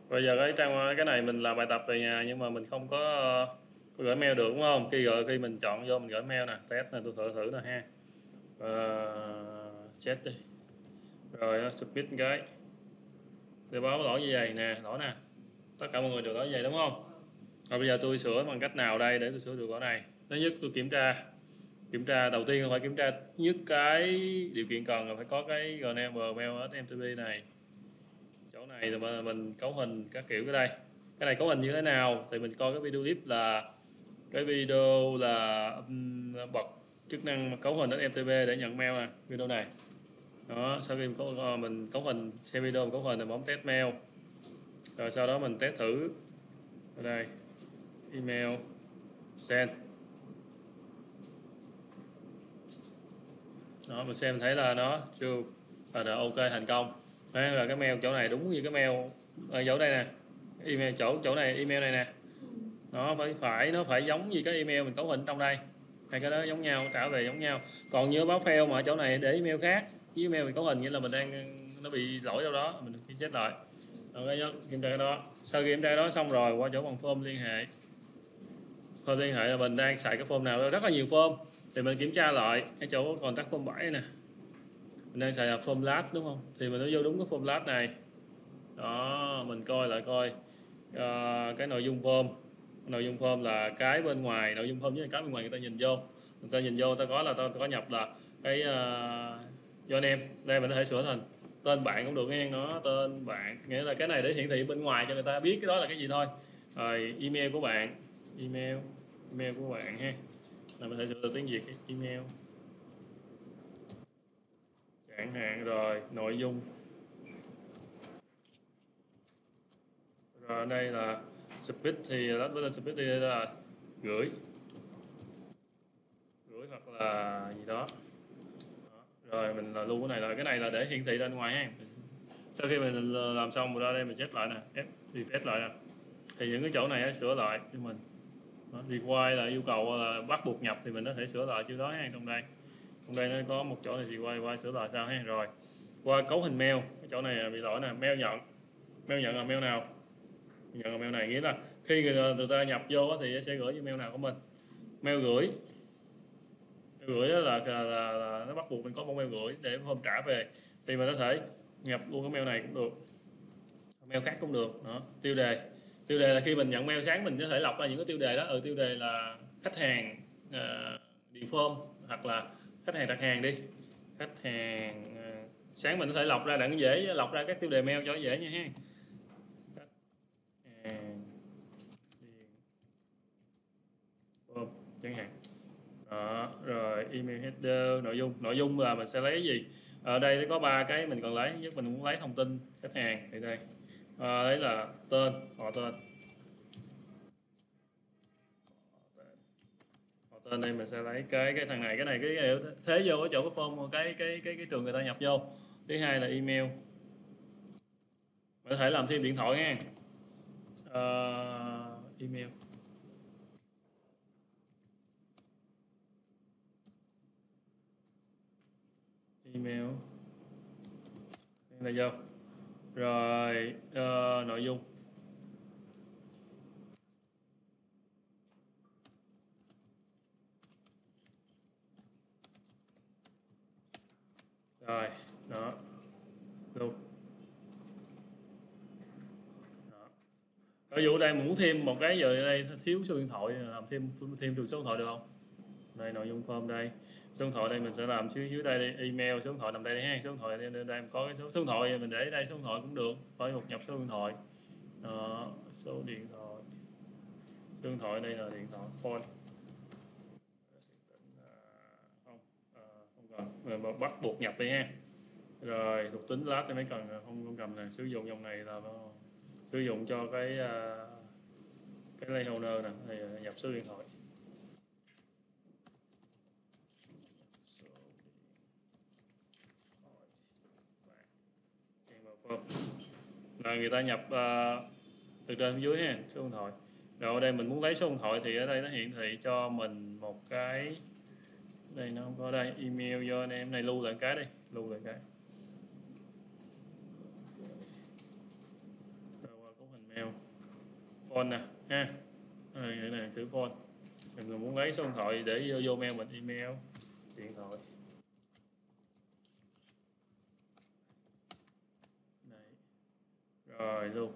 Bây giờ cái này mình làm bài tập về nhà nhưng mà mình không có gửi mail được đúng không? Khi mình chọn vô mình gửi mail nè, test nè, tôi thử thử nè ha. Chết đi. Rồi submit cái. Tôi báo lỗi như vậy nè, lỗi nè. Tất cả mọi người đều lỗi như vậy đúng không? Rồi bây giờ tôi sửa bằng cách nào đây để tôi sửa được lỗi này? Thứ nhất tôi kiểm tra đầu tiên phải kiểm tra nhất cái điều kiện cần là phải có cái Gmail SMTP này. Chỗ này rồi mình cấu hình các kiểu cái này cấu hình như thế nào thì mình coi cái video clip là bật chức năng cấu hình SMTP để nhận mail nè, video này. Đó, sau khi mình cấu hình xem video mình cấu hình thì bấm test mail, rồi sau đó mình test thử ở đây email send. Đó, mình xem thấy là nó chưa là ok thành công. Đấy là cái mail chỗ này đúng như cái mail ở chỗ đây nè, email chỗ này, email này nè. Nó phải giống như cái email mình cấu hình trong đây, hai cái đó giống nhau, trả về giống nhau. Còn như báo fail mà ở chỗ này để email khác với email mình cấu hình, nghĩa là mình đang nó bị lỗi đâu đó, mình phải check lại. Rồi kiểm tra cái đó, sau khi kiểm tra đó xong rồi qua chỗ bằng form liên hệ. Form liên hệ là mình đang xài cái form nào, rất là nhiều form thì mình kiểm tra lại cái chỗ contact form 7 nè, mình đang xài là form last đúng không, thì mình nó vô đúng cái form last này. Đó, mình coi cái nội dung form là cái bên ngoài, nội dung form với cái bên ngoài người ta nhìn vô, ta có là ta có nhập là cái do anh em đây, mình có thể sửa thành tên bạn cũng được nghe, nó tên bạn nghĩa là cái này để hiển thị bên ngoài cho người ta biết cái đó là cái gì thôi. Rồi email của bạn, email của bạn ha, là mình thể sửa từ tiếng Việt cái email chẳng hạn. Rồi nội dung, rồi ở đây là submit thì lát với submit thì là gửi gửi hoặc là gì đó. Rồi mình là lưu cái này là để hiển thị ra ngoài ha. Sau khi mình làm xong rồi ra đây mình check lại nè, refresh lại nè, thì những cái chỗ này sửa lại cho mình. Require là yêu cầu là bắt buộc nhập thì mình có thể sửa lại chứ đó ha. Trong đây nó có một chỗ này require sửa lại sao ha. Rồi qua cấu hình mail, cái chỗ này bị lỗi nè, mail nhận là mail nào, nhận là mail này, nghĩa là khi người ta nhập vô thì sẽ gửi email nào của mình. Mail gửi là nó bắt buộc mình có một mail gửi để hôm trả về, thì mình có thể nhập luôn cái mail này cũng được, mail khác cũng được. Đó, tiêu đề là khi mình nhận mail sáng mình có thể lọc ra những cái tiêu đề đó. Tiêu đề là khách hàng điền form, hoặc là khách hàng đặt hàng đi, khách hàng sáng mình có thể lọc ra đặng dễ lọc ra các tiêu đề mail cho dễ nha ha. Khách hàng điền form chẳng hạn. Đó, rồi email header, nội dung là mình sẽ lấy gì. Ở đây nó có 3 cái mình cần lấy, nhất mình muốn lấy thông tin khách hàng thì đây. Đấy là tên, họ tên đây mình sẽ lấy cái thằng này, cái này cái thế vô ở chỗ cái form cái trường người ta nhập vô. Thứ hai là email, mình có thể làm thêm điện thoại nha. Email đây là vô. Rồi nội dung, rồi đó luôn. Ở dụ đây muốn thêm một cái giờ đây thiếu số điện thoại, làm thêm được số điện thoại được không? Đây nội dung form đây, số điện thoại đây mình sẽ làm dưới đây, đây email, số điện thoại nằm đây ha, số điện thoại đây có cái số điện thoại mình để đây, số điện thoại cũng được, phải nhập số điện thoại. Đó, số điện thoại đây là điện thoại phone không, không cần mà bắt buộc nhập đi ha. Rồi thuộc tính lát thì mấy cần không cầm này, sử dụng dòng này là sử dụng cho cái layholder nè, này nhập số điện thoại. Là người ta nhập từ trên dưới ha, số điện thoại. Rồi ở đây mình muốn lấy số điện thoại thì ở đây nó hiển thị cho mình một cái, đây nó không có đây, email do anh em này, lưu lại cái đi, lưu lại cái. Rồi qua cấu hình phone nè ha. Đây này chữ phone. Mình muốn lấy số điện thoại để vô mail mình, email, điện thoại. Đấy. Rồi luôn.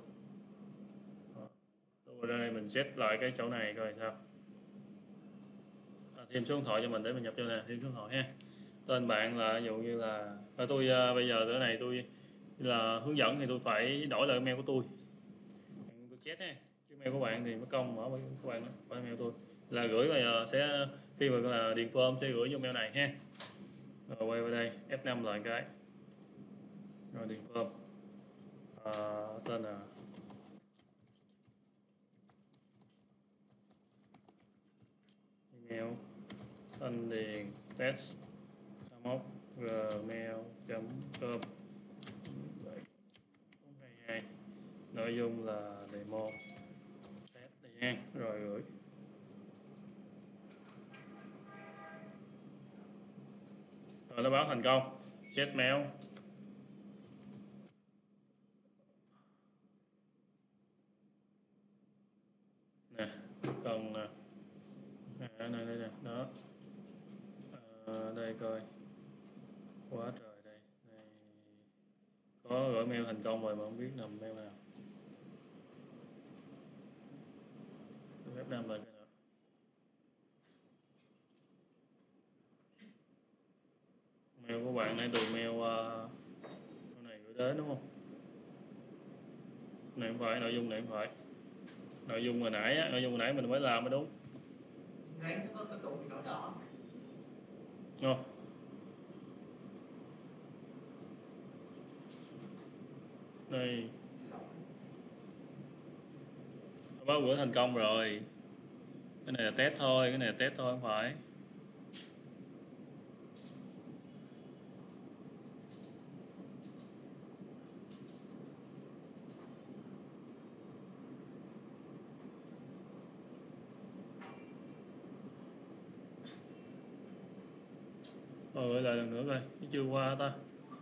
Rồi đây mình set lại cái chỗ này coi sao. Thêm số điện thoại cho mình để mình nhập vô nè, thêm số điện thoại ha. Tên bạn là ví dụ như là tôi bây giờ cái này tôi là hướng dẫn thì tôi phải đổi lại email của tôi chết ha, cái mail của bạn thì mất công mở của bạn đó, mở mail tôi là gửi bây giờ sẽ khi mà là điền form sẽ gửi vô mail này ha. Rồi quay vào đây F5 lại cái rồi điền form tên là email tên điền test 21 gmail.com 22 nội dung là demo test này nha, rồi gửi. Rồi nó báo thành công set mail. Nè còn này đây nè đó. Đây coi quá trời đây này. Có gửi mail thành công rồi mà không biết nằm mail nào. F5 lại cái nữa. Mail của bạn này từ mail này gửi đến đúng không? Này không phải, nội dung này không phải. Nội dung hồi nãy á, nội dung hồi nãy mình mới làm mới đúng. Nãy nó có cái cụm đỏ đỏ. Không. Đây. Báo gửi thành công rồi. Cái này là test thôi, cái này là test thôi không phải. Rồi gửi lại lần nữa coi, chưa qua ta.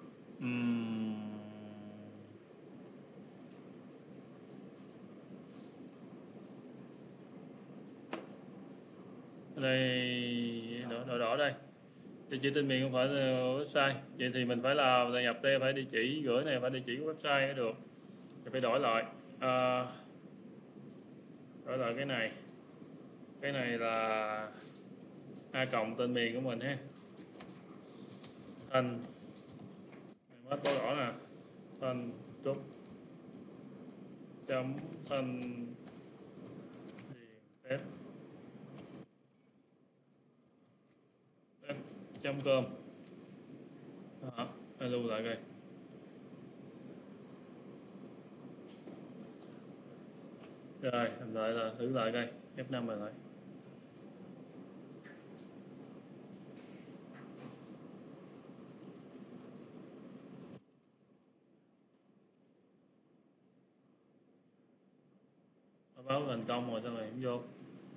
Đây đỏ đỏ đây. Địa chỉ tên miền không phải là website. Vậy thì mình phải là nhập đây phải địa chỉ gửi này phải địa chỉ của website mới được. Thì phải đổi lại. Đổi lại cái này. Cái này là A cộng tên miền của mình ha. Thành mất có rõ nè. Thành trúc chấm thành test chấm cơm đó, lưu lại coi. Rồi làm lại là thử lại coi F5 rồi lại. Báo thành công rồi sao mày không vô.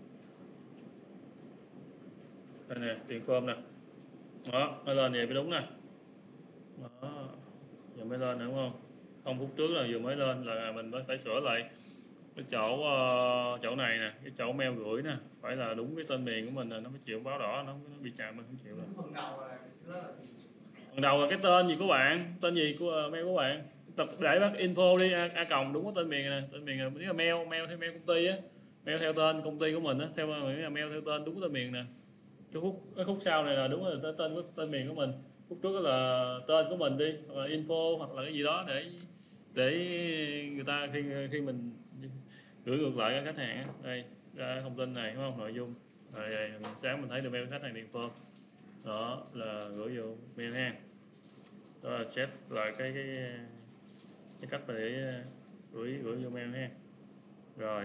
Đây nè điền form nè đó, mới lên vậy mới đúng nè đó, giờ mới lên nữa đúng không? Không phút trước là vừa mới lên là mình mới phải sửa lại cái chỗ này nè, cái chỗ mail gửi nè phải là đúng cái tên miền của mình là nó mới chịu báo đỏ, nó bị chạm mình không chịu đâu. Phần đầu là cái tên gì của bạn, tên gì của mail của bạn, tập để bắt info đi a còng đúng có tên miền nè, tên miền là mail theo mail công ty á, mail theo tên công ty của mình á, theo mail theo tên đúng tên miền nè. Cái khúc sau này là đúng là tên miền của mình, khúc trước là tên của mình đi hoặc là info hoặc là cái gì đó để người ta khi mình gửi ngược lại các khách hàng á. Đây ra thông tin này đúng không, nội dung rồi sáng mình thấy được mail khách hàng điền form đó là gửi vô mail ha. Đó là check lại cái cách để gửi vô mail ha. Rồi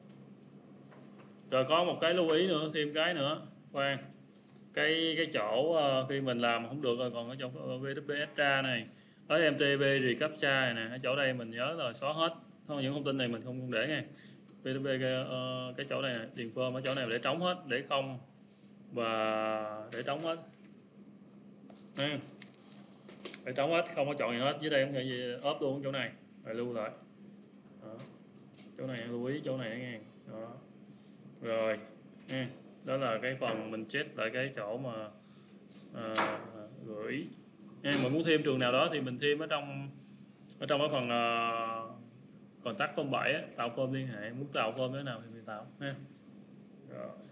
có một cái lưu ý nữa, thêm cái nữa khoan, cái chỗ khi mình làm không được rồi còn ở chỗ VWP extra này ở MTB recaptcha này nè, ở chỗ đây mình nhớ là xóa hết không, những thông tin này mình không để nha. VWP cái chỗ này nè, điền form ở chỗ này để trống hết, để không và để trống hết nha. Để trống hết, không có chọn gì hết, dưới đây không có gì ốp luôn chỗ này rồi lưu lại đó. chỗ này lưu ý chỗ này nha. Đó rồi nha, đó là cái phần mình check lại cái chỗ mà gửi nha. Mình muốn thêm trường nào đó thì mình thêm ở trong cái phần contact 07 á, tạo form liên hệ, muốn tạo form thế nào thì mình tạo ha. Rồi.